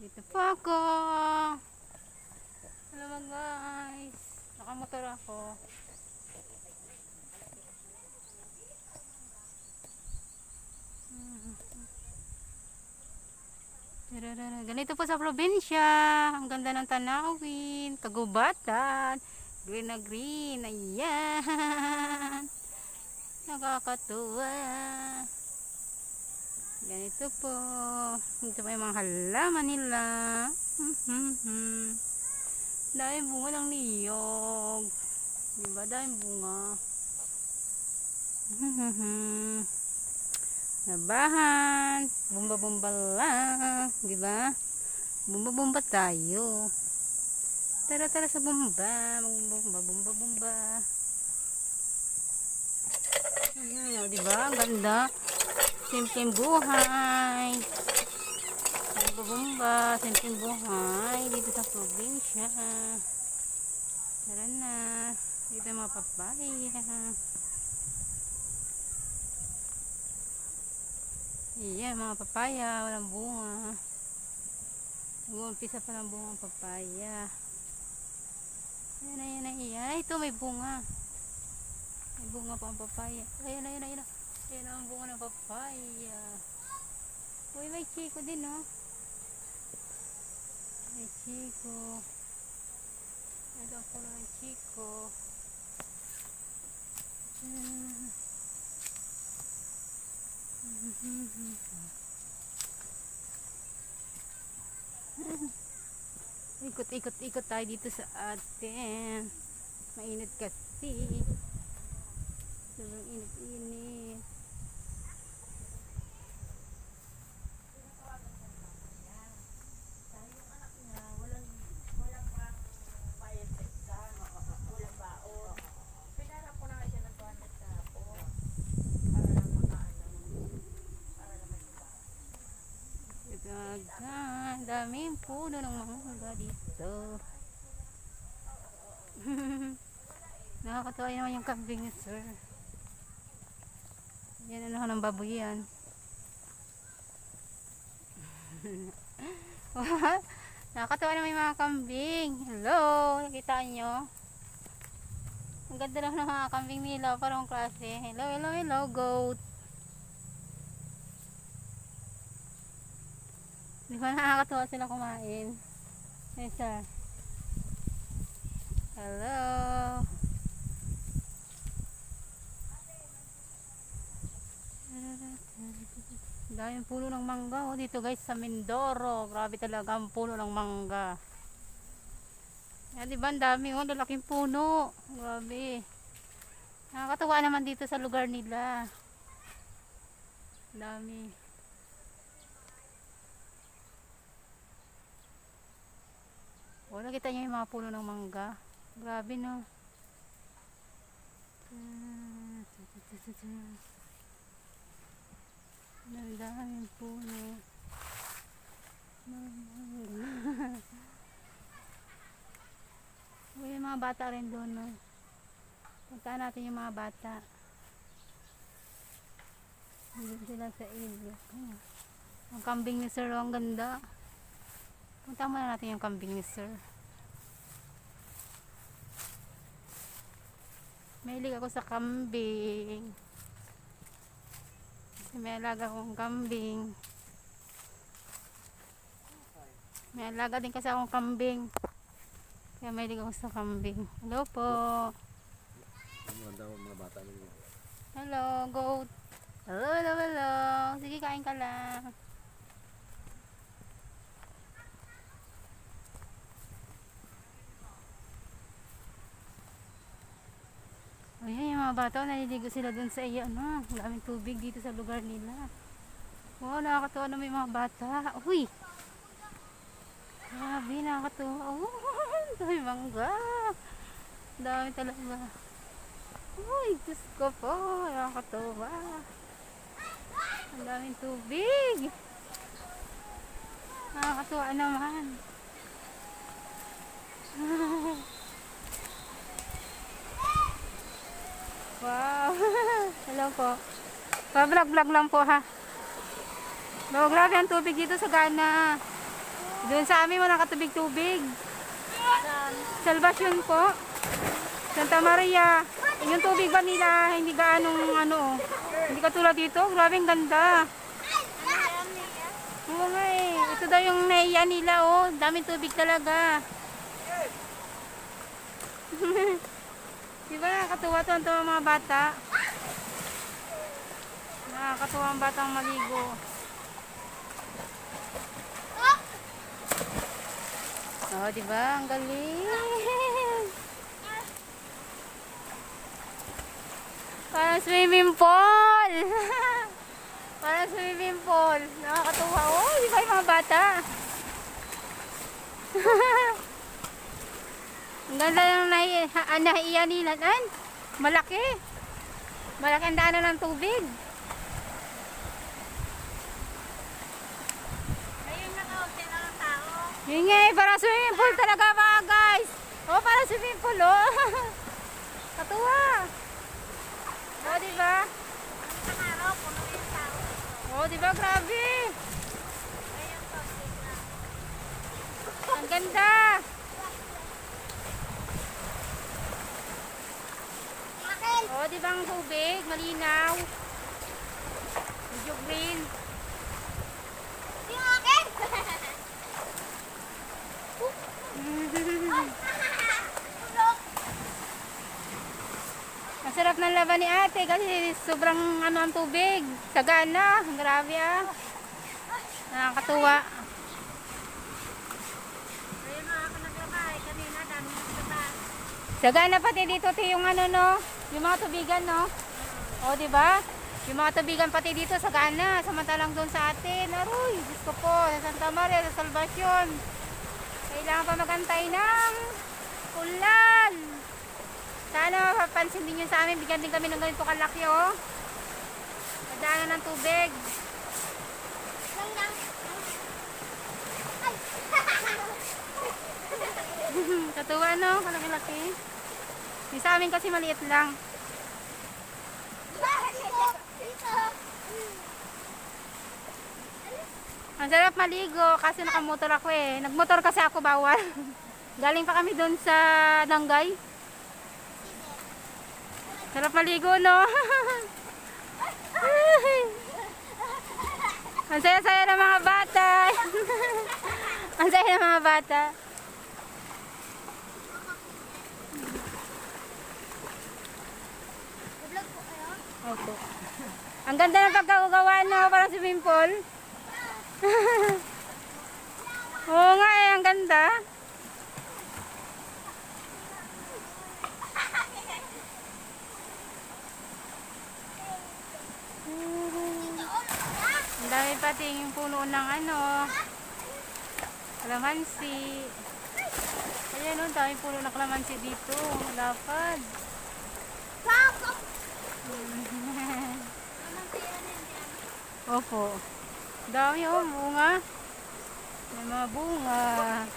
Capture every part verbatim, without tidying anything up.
Dito po ako. Hello mga guys. Nakamotor ako. Ganito po sa probinsya. Ang ganda ng tanawin. Kagubatan. Green na green. Ayan. Nakakatuwa. Ganito po. Ito pa yung mga halaman nila. Dahil bunga ng niyog. Diba? Dahil bunga. Nabahan. Bumba-bumba lang. Diba? Bumba-bumba tayo. Tara-tara sa bumba. Bumba-bumba-bumba. Ayan, diba? Ang ganda. Simpleng buhay. Bumba-bumba. Simpleng buhay. Dito sa probinsya. Tara na. Dito yung mga papaya. Iya, mga papaya. Walang bunga. Nag-uumpisa pa ng bunga ang papaya. Ayan, ayan, ayan. Ito may bunga. May bunga pa ang papaya. Ayan, ayan, ayan. Ayan ang bunga ng papaya. Uy, may chiko din, no? May chiko. Ito ako na ng chiko. Ikot-ikot-ikot tayo dito sa atin. Mainit kasi. Sobrang init-init. Ang daming puno ng mangga dito. Nakakatawa naman yung kambing ni sir. Yan ano ng baboy yan. Nakakatawa naman yung mga kambing. Hello, nakita nyo? Ang ganda lang ng mga kambing nila. Parang klase. Hello, hello, hello, goat. Di ba nakakatuwa sila kumain? Isa. Hello. Daming puno ng mangga. Oh, dito guys sa Mindoro. Grabe talaga ang puno ng mangga. Yan, di ba ang dami? Oh, lalaking puno. Grabe. Nakakatuwa naman dito sa lugar nila. Dami. O, nakita niyo yung mga puno ng mangga. Grabe, no? Ang daming puno. Uy, yung mga bata rin doon, no? Puntaan natin yung mga bata. Hindi sila sa ilog. Ang kambing ni sir, ang ganda. Punta muna natin yung kambing ni sir. Mahilig ako sa kambing. Kasi may alaga akong kambing. May alaga din kasi akong kambing. Kaya mahilig ako sa kambing. Hello po. Hello, goat. Hello, hello, hello. Sige, kain ka lang. Ayan yung mga bata, naliligo sila dun sa iya, ano, daming tubig dito sa lugar nila. Wow, nakakatuwa na may mga bata. Uy! Grabe, nakakatuwa. Oh, dami mangga. Dami talaga. Uy, Diyos ko po, nakakatuwa. Ang daming tubig. Nakakatuwa naman. Wow. Hello po. Pa-vlog-vlog lang po ha. No, grabe ang tubig dito sa Ghana. Doon sa amin walang katubig-tubig. Salvation po. Santa Maria. Yung tubig ba nila, hindi gaanong ano, hindi katulad dito. Grabe ang ganda. Oo nga eh. Ito daw yung naiya nila oh. Daming tubig talaga. Diba nakakatuwa to ang mga bata? Nakakatuwa ang batang maligo. Oh, diba? Ang galing. Parang swimming pool. Parang swimming pool. Nakakatuwa. Oh, diba yung mga bata? Ang ganda ng naiiya nila. Malaki. Malaki ang daanan ng tubig. Yun nga eh, parang swimming pool talaga mga guys. Oh, parang swimming pool oh. Katuwa. Oh, diba? Oh, diba? Grabe. Ang ganda. Oh, diba ang tubig? Malinaw. Medyo green. Masarap ng laban ni ate kasi sobrang ano ang tubig. Sagana. Grabe ah. Nakakatuwa. Sagana pati dito ti yung ano no. Yung mga tubigan no. O diba? Yung mga tubigan pati dito sagana. Samantalang doon sa atin. Aroy, Diyos ko po. Sa Santa Maria, sa Salvacion. Kailangan pa magantay ng ulan. Sana mapapansin din yun sa amin. Bigyan din kami ng ganito kalaki oh. Nadaanan ng tubig. Katuwa no? Kalaki-laki. Yung sa amin kasi maliit lang. Ang sarap maligo kasi nakamotor ako eh. Nagmotor kasi ako bawal. Galing pa kami doon sa Dangay. Sarap maligo no. Ang saya-saya ng mga bata. Ang saya ng mga bata. Opo. Ang ganda ng pagkakagawa no, parang swimming pool. Oo nga eh, ang ganda. Ang dami pating puno ng ano, kalamansi. Ayan o, dami puno ng kalamansi dito. Lapad. Opo. Dami o, bunga. May mga bunga.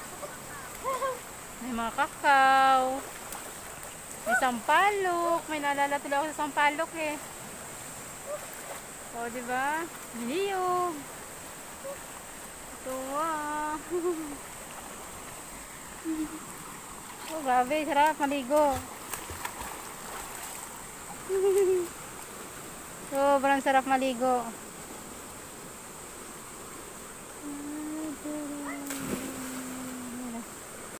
May mga kakao. May sampalok. May naalala tuloy ako sa sampalok eh. O, diba? Niyog. Tuwa. Oh, grabe. Sarap maligo. Sobrang sarap maligo.